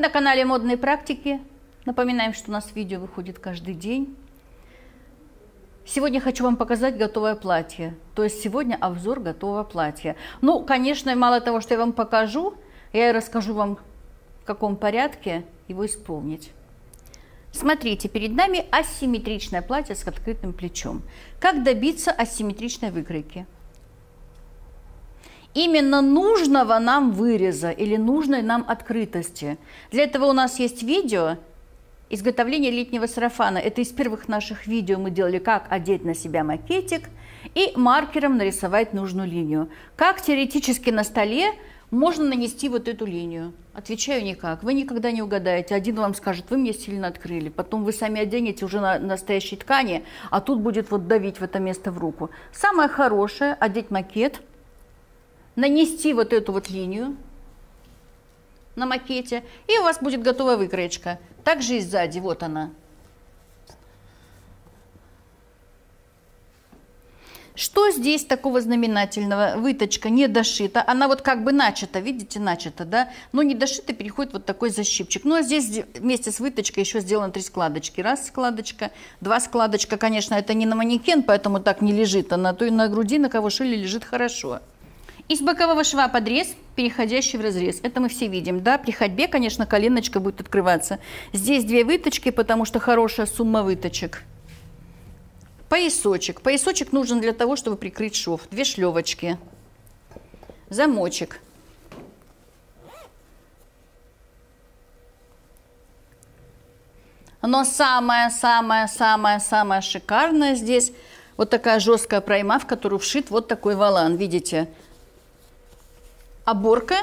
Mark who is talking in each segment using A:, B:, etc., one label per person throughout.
A: на канале Модные практики. Напоминаем, что у нас видео выходит каждый день. Сегодня хочу вам показать готовое платье. То есть сегодня обзор готового платья. Ну, конечно, мало того, что я вам покажу, я и расскажу вам, в каком порядке его исполнить. Смотрите, перед нами асимметричное платье с открытым плечом. Как добиться асимметричной выкройки? Именно нужного нам выреза или нужной нам открытости. Для этого у нас есть видео изготовления летнего сарафана. Это из первых наших видео мы делали, как одеть на себя макетик и маркером нарисовать нужную линию. Как теоретически на столе можно нанести вот эту линию. Отвечаю, никак. Вы никогда не угадаете. Один вам скажет, вы мне сильно открыли. Потом вы сами оденете уже на настоящей ткани, а тут будет вот давить в это место в руку. Самое хорошее – одеть макет, нанести вот эту вот линию на макете, и у вас будет готовая выкроечка. Также и сзади, вот она. Что здесь такого знаменательного? Выточка не дошита, она вот как бы начата, видите, начата, да? Но не дошита, переходит вот такой защипчик. Ну а здесь вместе с выточкой еще сделано 3 складочки. Раз складочка, 2 складочка, конечно, это не на манекен, поэтому так не лежит, а то и на груди, на кого шили, лежит хорошо. Из бокового шва подрез, переходящий в разрез. Это мы все видим, да? При ходьбе, конечно, коленочка будет открываться. Здесь 2 выточки, потому что хорошая сумма выточек. Поясочек. Поясочек нужен для того, чтобы прикрыть шов. 2 шлевочки. Замочек. Но самое-самое-самое шикарное здесь вот такая жесткая пройма, в которую вшит вот такой волан. Видите? Оборка,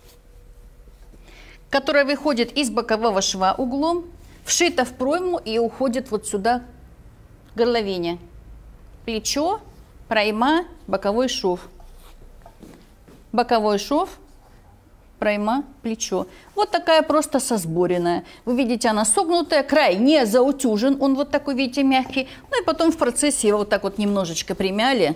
A: которая выходит из бокового шва углом, вшита в пройму и уходит вот сюда к горловине. Плечо, пройма, боковой шов. Боковой шов, пройма, плечо. Вот такая просто сосборенная. Вы видите, она согнутая, край не заутюжен, он вот такой, видите, мягкий. Ну и потом в процессе его вот так вот немножечко примяли.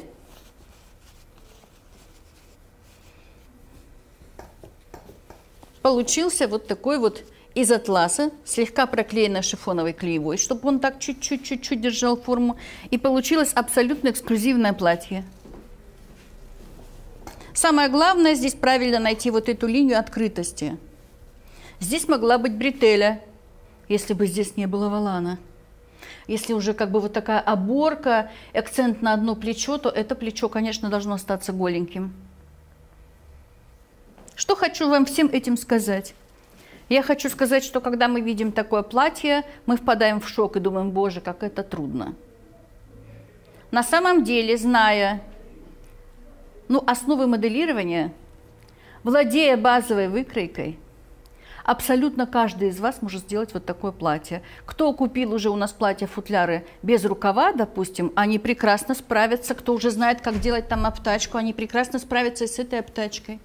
A: Получился вот такой вот из атласа, слегка проклеенной шифоновой клеевой, чтобы он так чуть-чуть держал форму. И получилось абсолютно эксклюзивное платье. Самое главное здесь правильно найти вот эту линию открытости. Здесь могла быть бретеля, если бы здесь не было волана. Если уже как бы вот такая оборка, акцент на одно плечо, то это плечо, конечно, должно остаться голеньким. Что хочу вам всем этим сказать? Я хочу сказать, что когда мы видим такое платье, мы впадаем в шок и думаем, боже, как это трудно. На самом деле, зная основы моделирования, владея базовой выкройкой, абсолютно каждый из вас может сделать вот такое платье. Кто купил уже у нас платья-футляры без рукава, допустим, они прекрасно справятся. Кто уже знает, как делать там обтачку, они прекрасно справятся и с этой обтачкой.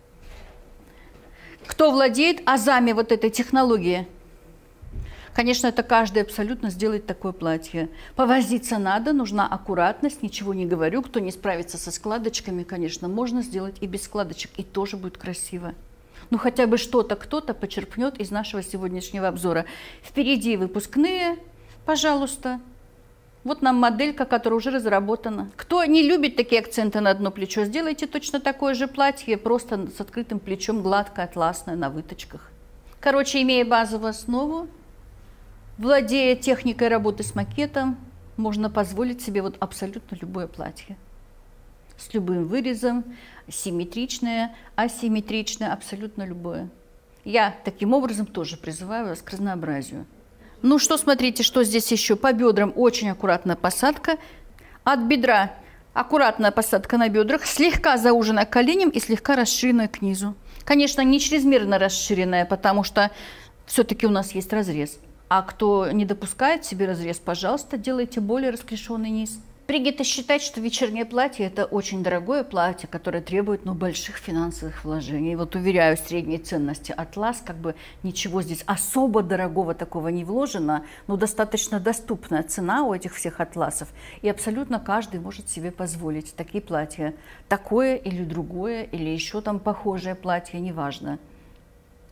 A: Кто владеет азами вот этой технологии, конечно, это каждый абсолютно сделает такое платье. Повозиться надо, нужна аккуратность, ничего не говорю. Кто не справится со складочками, конечно, можно сделать и без складочек, и тоже будет красиво. Ну, хотя бы что-то кто-то почерпнет из нашего сегодняшнего обзора. Впереди выпускные, пожалуйста. Вот нам моделька, которая уже разработана. Кто не любит такие акценты на одно плечо, сделайте точно такое же платье, просто с открытым плечом, гладкое, атласное, на выточках. Короче, имея базовую основу, владея техникой работы с макетом, можно позволить себе вот абсолютно любое платье. С любым вырезом, симметричное, асимметричное, абсолютно любое. Я таким образом тоже призываю вас к разнообразию. Ну что, смотрите, что здесь еще. По бедрам очень аккуратная посадка. От бедра аккуратная посадка на бедрах, слегка зауженная к коленям и слегка расширенная к низу. Конечно, не чрезмерно расширенная, потому что все-таки у нас есть разрез. А кто не допускает себе разрез, пожалуйста, делайте более расклешенный низ. Принято считать, что вечернее платье – это очень дорогое платье, которое требует больших финансовых вложений. И вот уверяю, средней ценности атлас, как бы ничего здесь особо дорогого такого не вложено, но достаточно доступная цена у этих всех атласов. И абсолютно каждый может себе позволить такие платья. Такое или другое, или еще там похожее платье, неважно.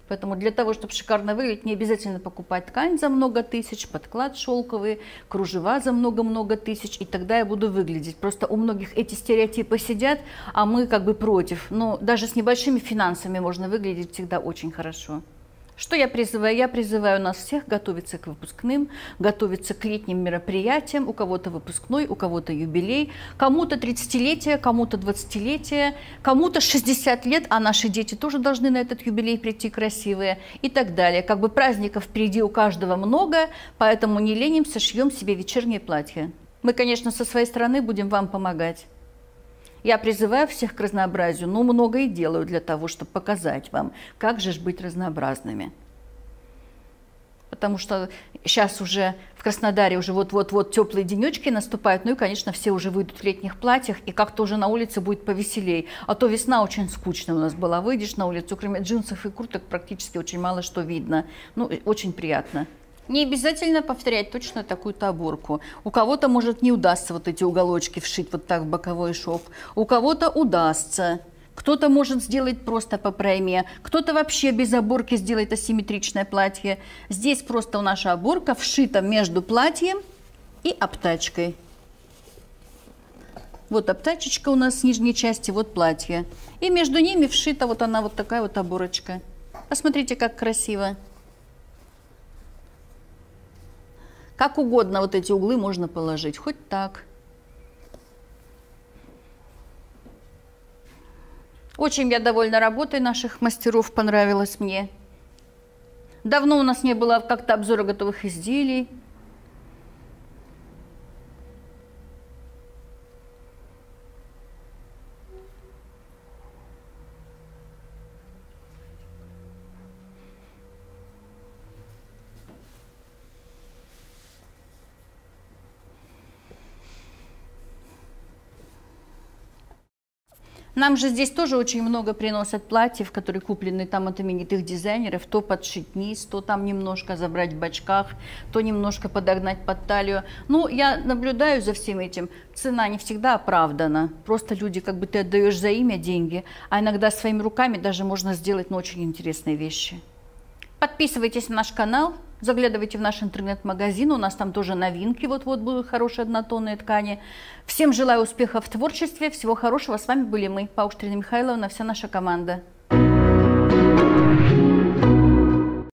A: Поэтому для того, чтобы шикарно выглядеть, не обязательно покупать ткань за много тысяч, подклад шелковый, кружева за много-много тысяч, и тогда я буду выглядеть. Просто у многих эти стереотипы сидят, а мы как бы против. Но даже с небольшими финансами можно выглядеть всегда очень хорошо. Что я призываю? Я призываю нас всех готовиться к выпускным, готовиться к летним мероприятиям. У кого-то выпускной, у кого-то юбилей, кому-то 30-летие, кому-то 20-летие, кому-то 60 лет, а наши дети тоже должны на этот юбилей прийти красивые и так далее. Как бы праздников впереди у каждого много, поэтому не ленимся, шьем себе вечернее платье. Мы, конечно, со своей стороны будем вам помогать. Я призываю всех к разнообразию, но много и делаю для того, чтобы показать вам, как же быть разнообразными. Потому что сейчас уже в Краснодаре уже вот-вот-вот теплые денечки наступают, ну и, конечно, все уже выйдут в летних платьях, и как-то уже на улице будет повеселей. А то весна очень скучная у нас была. Выйдешь на улицу, кроме джинсов и курток практически очень мало что видно. Ну, очень приятно. Не обязательно повторять точно такую-то оборку. У кого-то может не удастся вот эти уголочки вшить вот так в боковой шов. У кого-то удастся. Кто-то может сделать просто по пройме. Кто-то вообще без оборки сделает асимметричное платье. Здесь просто наша оборка вшита между платьем и обтачкой. Вот обтачечка у нас с нижней части, вот платье. И между ними вшита вот она, вот такая вот оборочка. Посмотрите, как красиво. Как угодно вот эти углы можно положить, хоть так. Очень я довольна работой наших мастеров, понравилось мне. Давно у нас не было как-то обзора готовых изделий. Нам же здесь тоже очень много приносят платьев, которые куплены там от именитых дизайнеров. То подшить низ, то там немножко забрать в бочках, то немножко подогнать под талию. Ну, я наблюдаю за всем этим. Цена не всегда оправдана. Просто люди, как бы ты отдаешь за имя деньги, а иногда своими руками даже можно сделать, ну, очень интересные вещи. Подписывайтесь на наш канал. Заглядывайте в наш интернет-магазин, у нас там тоже новинки, вот-вот будут хорошие однотонные ткани. Всем желаю успехов в творчестве, всего хорошего. С вами были мы, Пауштрина Михайловна, вся наша команда.